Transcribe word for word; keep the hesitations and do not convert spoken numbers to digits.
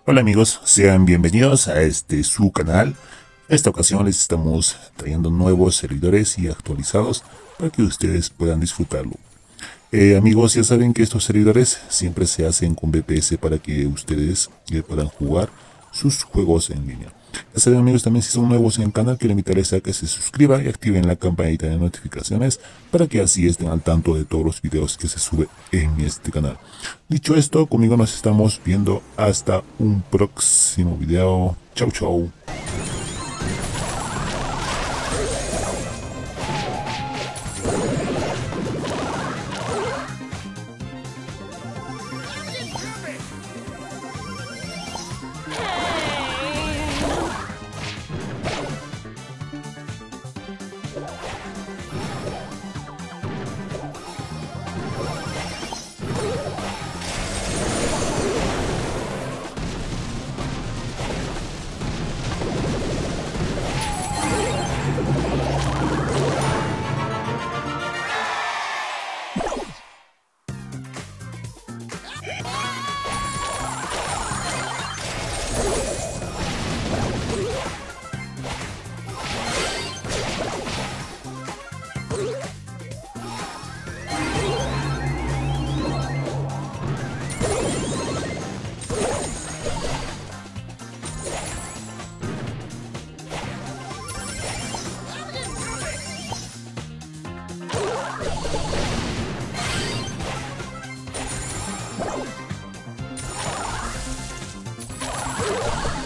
Hola amigos, sean bienvenidos a este su canal. En esta ocasión les estamos trayendo nuevos servidores y actualizados para que ustedes puedan disfrutarlo. Eh, amigos, ya saben que estos servidores siempre se hacen con V P S para que ustedes eh, puedan jugar sus juegos en línea. Ya saben amigos, también si son nuevos en el canal, quiero invitarles a que se suscriban y activen la campanita de notificaciones para que así estén al tanto de todos los videos que se suben en este canal. Dicho esto, conmigo nos estamos viendo hasta un próximo video. Chau chau. You